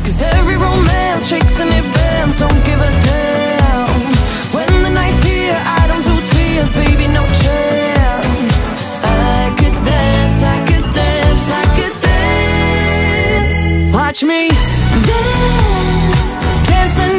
'cause every romance shakes and it bends, don't give a damn. When the night's here, I don't do tears, baby, no chance. I could dance, I could dance, I could dance. Watch me dance, dance the